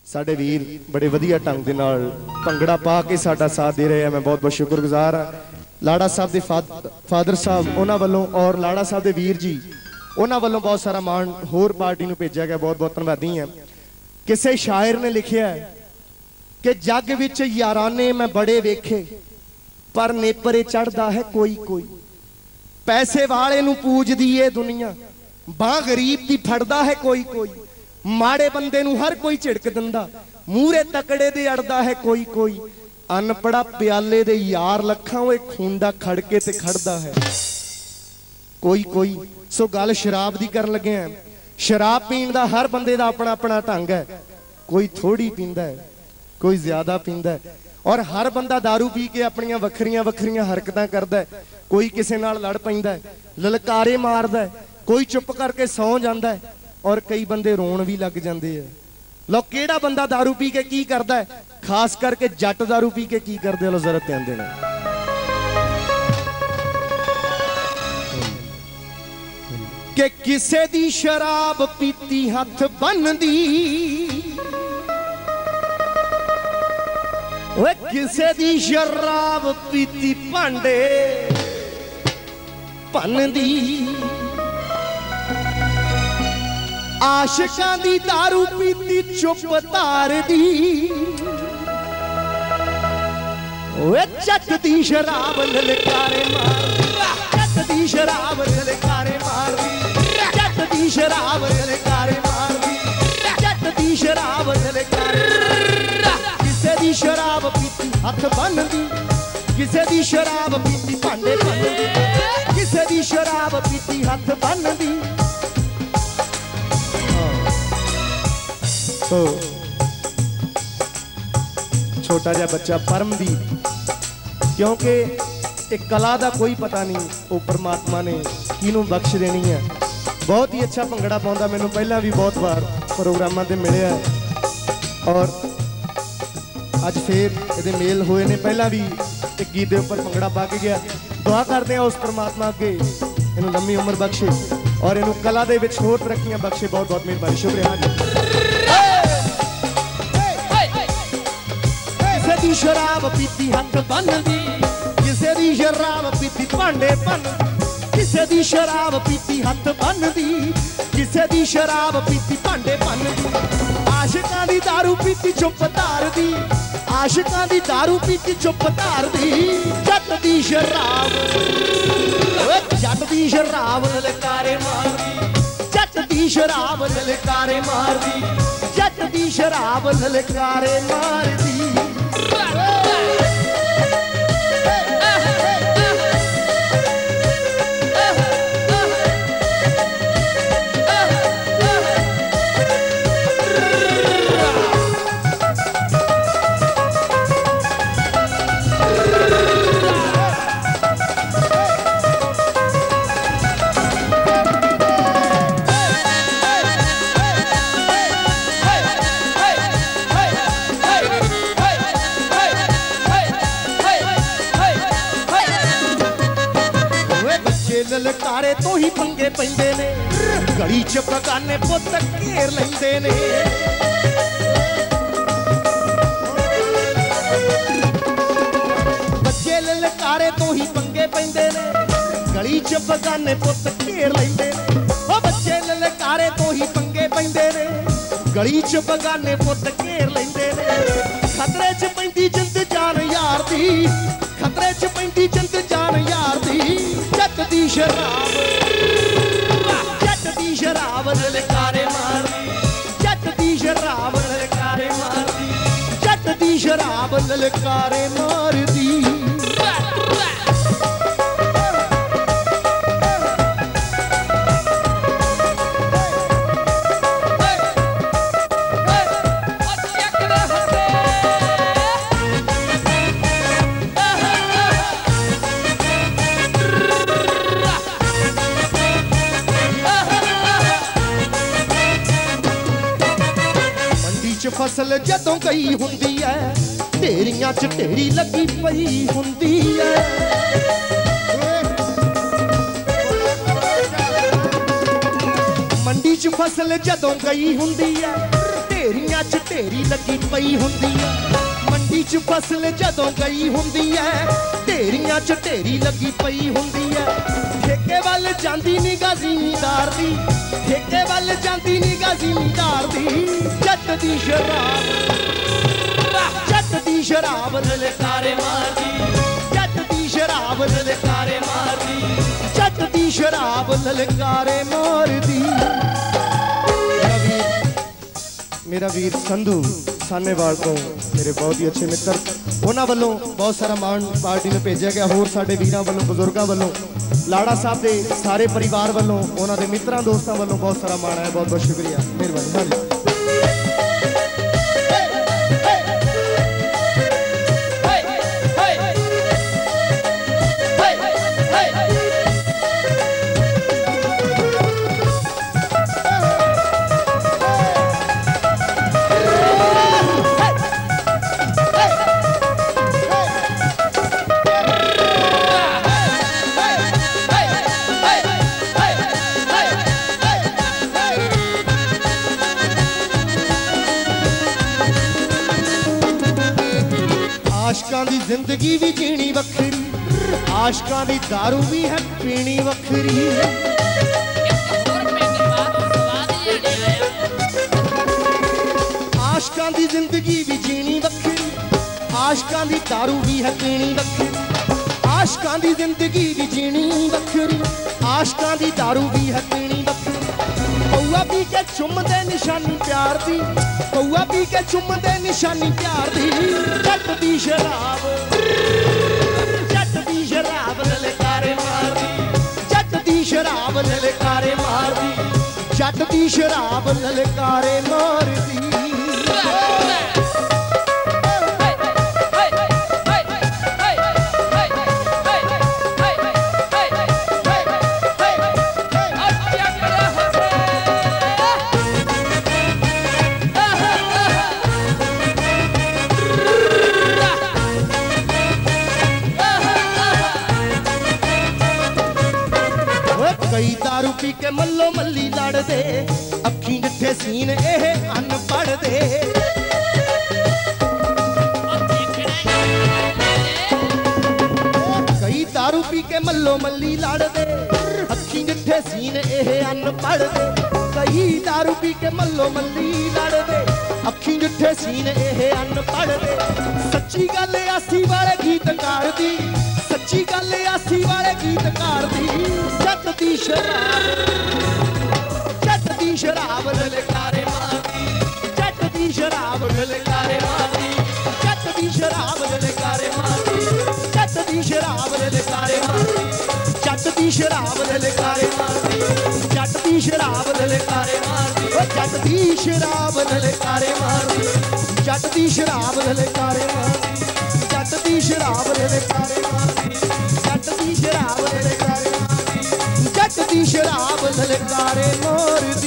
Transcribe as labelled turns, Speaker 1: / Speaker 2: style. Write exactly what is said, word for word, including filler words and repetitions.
Speaker 1: साडे वीर बड़े वधिया ढंग दे नाल भंगड़ा पा के साडा साथ दे रहे हैं। मैं बहुत बहुत शुक्रगुजार हाँ लाड़ा साहब के फाद फादर साहब उन्होंने वालों और लाड़ा साहब के वीर जी उन्होंने वालों बहुत सारा मान होर पार्टी नूं भेजा गया। बहुत बहुत धन्यवादी हैं। किसी शायर ने लिखिया है कि जग विच याराने मैं बड़े वेखे पर नेपरे चढ़दा है कोई कोई, पैसे वाले नूं पूजदी है दुनिया बां गरीब दी फड़दा है कोई कोई, माड़े बंदे नूं हर कोई झिड़क दिंदा मूहरे तकड़े दे अड़दा है कोई कोई, अनपड़ा प्याले दे यार लखां ओए खूंडा खड़के ते खड़दा है कोई कोई। सो गल शराब दी करन लगे हैं। शराब पीण दा हर बंदे दा अपना अपना ढंग है, कोई थोड़ी पींदा है कोई ज्यादा पींदा है और हर बंदा दारू पी के अपनियां वखरियां वखरियां हरकतां करदा है। कोई किसे नाल लड़ पैंदा है, ललकारे मारदा है, कोई चुप करके सौ जांदा है और कई बंदे रोण भी लग जाते हैं। लो केड़ा बंदा दारू पी के की करदा है, खास करके जट दारू पी के की करदे लो जरा ध्यान देना। कि किसे दी शराब पीती हथ बनदी, वे किसे दी शराब पीती भांडे भनदी, आशिकां दी दारू पीती चुप तार दी, वे जट दी शराब ललकारे मारदी, जट दी शराब ललकारे मारदी, जट दी शराब ललकारे मारदी, जट दी शराब ललकारे किसे दी शराब पीती हथ बनदी, किसे दी शराब पीती भांडे भनदी, किसे दी शराब पीती हथ बनदी। तो छोटा जा बच्चा परमदीप, क्योंकि एक कला का कोई पता नहीं वो परमात्मा ने किनू बख्श देनी है। बहुत ही अच्छा भंगड़ा पाउंदा, मैनू पहला भी बहुत बार प्रोग्रामां ते मिलिया और अज फिर ये मेल हुए ने। पहला भी एक गीत के उपर भंगड़ा पा के गया। दुआ करते हैं उस परमात्मा अगे इनू लंबी उम्र बख्शे और इनू कला दे विच होर तरक्कियां बख्शे। बहुत बहुत मेहरबानी, शुक्रिया जी। किसे दी शराब पीती हथ बनदी, किसे दी शराब पीती भांडे भनदी, किसे दी शराब पीती हथ बनदी, किसे दी शराब पीती भांडे भनदी, आशिकां दी दारू पीती चुप तारदी, आशिकां दी दारू पीती चुप तारदी, जट दी शराब जट दी शराब ललकारे मारदी, जट दी शराब ललकारे मारदी, जट दी शराब ललकारे मारदी। ललकारे तो ही पंगे पैंदे ने, गली च बगाने पुत घेर लैंदे ने, बच्चे ललकारे तो ही पंगे पैंदे ने, गली च बगाने पुत घेर लैंदे ने, ओ बच्चे ललकारे तो ही पंगे पैंदे ने, गली च बगाने पुत घेर लैंदे ने, खतरे च पैंदी जिंद जान यार दी, खतरे च पैंदी जिंद जान यार दी, जट दी शराब जट दी शराब ललकारे मारदी, जट दी शराब ललकारे मारदी, जट दी शराब ललकारे मारदी। फसल जदों गई हुंदी है, ढेरियां च ढेरी लगी पई हुंदी है, मंडी च फसल जदों गई हुंदी है, ढेरियां च ढेरी लगी पई हुंदी है, मंडी च फसल जदों गई हुंदी है, ढेरियां च ढेरी लगी पई हुंदी है। ठेके वल जांदी निगाह ज़मींदार दी, ठेके वल जांदी निगाह ज़मींदार दी। जट दी शराब, जट दी शराब ललकारे मारदी, जट दी शराब ललकारे मारदी, जट दी शराब ललकारे मारदी। मेरा वीर संधू सानेवाल तो मेरे बहुत ही अच्छे मित्र, उन्होंने वालों बहुत सारा मान पार्टी में भेजा गया। होर साडे वीरां वालों बजुर्गों वालों लाड़ा साहब के सारे परिवार वालों उन्होंने मित्रों दोस्तों वालों बहुत सारा मान है। बहुत बहुत शुक्रिया, मेहरबानी। हाँ जी आशकां दी जिंदगी भी जीनी वखरी, आशकां दी दारू भी है पीनी वखरी। आशकां दी जिंदगी भी जीनी वखरी, आशकां दी दारू भी है पीनी वखरी। आशकां दी जिंदगी भी जीनी वखरी, आशकां दी दारू भी है पीनी वखरी। पौआ पी के चुमदे निशानी प्यार दी, पौआ पी के चुमदे निशानी प्यार दी। जट दी शराब, जट दी शराब ललकारे मारदी, जट दी शराब ललकारे मारदी, जट दी शराब ललकारे मारदी। कई दारू पी के मल्लो मल्ली लड़दे, अखी डिठे सीन एह अनपढ़ दे। कई दारू पी के मल्लो मल्ली लड़दे, अखी डिठे सीन एह अनपढ़ दे। कई दारू पी के मल्लो मल्ली लड़दे, अखी डिठे सीन एह अनपढ़ दे। सच्ची गल आसी वाले गीतकार दी, सच्ची गल आसी वाले गीतकार दी। जट दी शराब, जट दी शराब ललकारे मारदी, जट दी शराब ललकारे मारदी, जट दी शराब ललकारे मारदी, जट दी शराब ललकारे मारदी, जट दी शराब ललकारे मारदी, जट दी शराब ललकारे मारदी, जट दी शराब ललकारे मारदी, जट दी शराब ललकारे मारदी, जट दी शराब ललकारे मारदी, जट दी शराब ललकारे मारदी, जट दी शराब ललकारे मारदी।